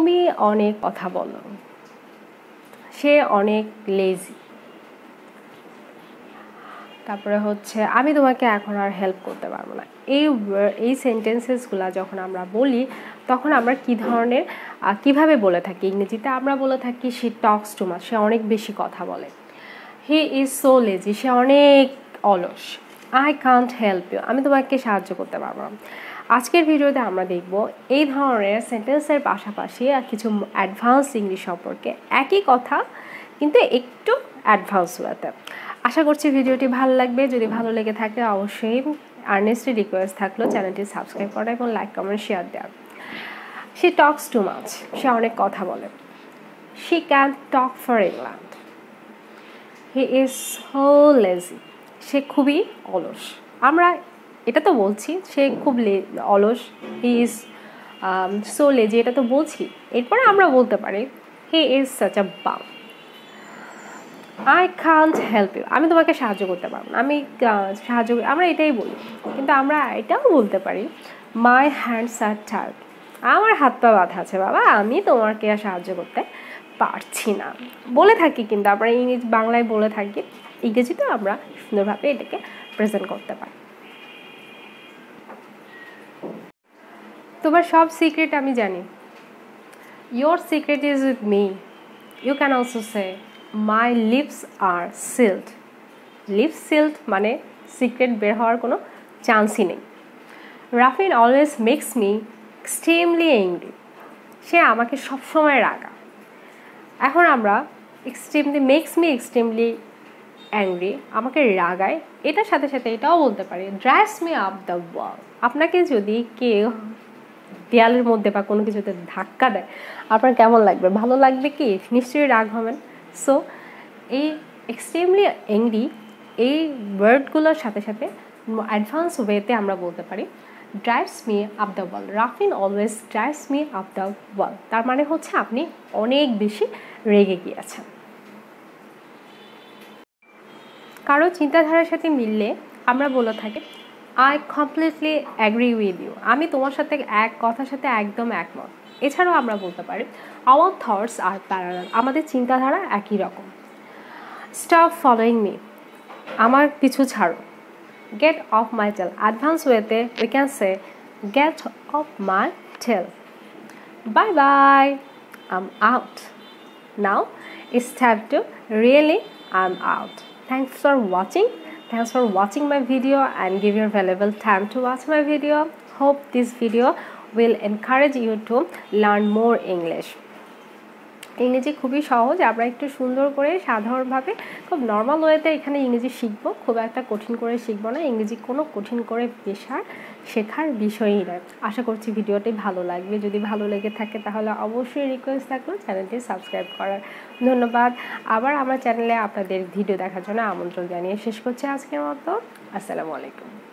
তুমি অনেক কথা বলো, সে অনেক লেজি। তারপরে হচ্ছে আমি তোমাকে এখন আর হেল্প করতে পারবো না। এই সেন্টেন্সেসগুলো যখন আমরা বলি তখন আমরা কী ধরনের কিভাবে বলে থাকি? ইংরেজিতে আমরা বলে থাকি শি টক্স টু মাচ, সে অনেক বেশি কথা বলে। হি ইজ সো লেজি, সে অনেক অলস। আই কান্ট হেল্প ইউ, আমি তোমাকে সাহায্য করতে পারবো না। আজকের ভিডিওতে আমরা দেখব এই ধরনের সেন্টেন্সের পাশাপাশি কিছু অ্যাডভান্স ইংলিশ সম্পর্কে, একই কথা কিন্তু একটু অ্যাডভান্স ওয়েতে। আশা করছি ভিডিওটি ভালো লাগবে। যদি ভালো লেগে থাকে অবশ্যই আর্নেস্টলি রিকোয়েস্ট থাকলো চ্যানেলটি সাবস্ক্রাইব করা এবং লাইক কমেন্ট শেয়ার দেওয়া। শি টক্স টু মাচ, সে অনেক কথা বলে। She can talk for England. He is so lazy, সে খুবই অলস। আমরা এটা তো বলছি সে খুব অলস, হি ইজ সো লেজি, এটা তো বলছি। এরপরে আমরা বলতে পারি হি ইজ সাচ আ বাম। আই কান্ট হেল্প ইউ, আমি তোমাকে সাহায্য করতে পারবো না। আমরা এটাই বলি, কিন্তু আমরা এটাও বলতে পারি মাই হ্যান্ডস আর টায়ার্ড, আমার হাত পা বাঁধা আছে বাবা, আমি তোমাকে সাহায্য করতে পারছি না। বলে থাকি, কিন্তু আমরা বাংলায় বলে থাকি, ইংরেজিতেও আমরা সুন্দরভাবে এটাকে প্রেজেন্ট করতে পারি। তোমার সব সিক্রেট আমি জানি। Your secret is with me. You can also say my lips are sealed. Lips sealed মানে সিক্রেট বের হওয়ার কোনো চান্সই নেই। Rafin always makes me extremely angry, সে আমাকে সবসময় রাগা। এখন আমরা মেক্স মি এক্সট্রিমলি অ্যাংরি, আমাকে রাগায়, এটার সাথে সাথে এটাও বলতে পারি drives me up the wall. আপনাকে যদি কেউ দেয়ালের মধ্যে বা কোনো কিছুতে ধাক্কা দেয় আপনার কেমন লাগবে? ভালো লাগবে কি? নিশ্চয়ই রাগ হবেন। সো এই এক্সট্রিমলি অ্যাংরি এই ওয়ার্ডগুলোর সাথে সাথে অ্যাডভান্স ওয়েতে আমরা বলতে পারি drives me up the wall. Rafin always drives me up the wall, তার মানে হচ্ছে আপনি অনেক বেশি রেগে গিয়েছেন। কারো চিন্তাধারার সাথে মিললে আমরা বলে থাকি I completely agree with you, আমি তোমার সাথে এক কথার সাথে একদম একমত। এছাড়াও আমরা বলতে পারি আওয়ার থটস আর প্যারালাল, আমাদের চিন্তাধারা একই রকম। স্টপ ফলোয়িং মি, আমার পিছু ছাড়ো। Get off my tail, advance ওয়েতে we can say get off my tail. Bye bye, I am out now, it's time to really I am out. Thanks for watching my video and give your valuable time to watch my video. Hope this video will encourage you to learn more English. ইংরেজি খুবই সহজ, আমরা একটু সুন্দর করে সাধারণভাবে খুব normal ওয়েতে এখানে ইংরেজি শিখবো, খুব একটা কঠিন করে শিখবো না। ইংরেজি কোনো কঠিন করে শেখার বিষয়ই নয়। আশা করছি ভিডিওটি ভালো লাগবে। যদি ভালো লেগে থাকে তাহলে অবশ্যই রিকোয়েস্ট থাকলো চ্যানেলটি সাবস্ক্রাইব করার। ধন্যবাদ। আবার আমার চ্যানেলে আপনাদের ভিডিও দেখার জন্য আমন্ত্রণ জানিয়ে শেষ করছি আজকের মতো। আসসালামু আলাইকুম।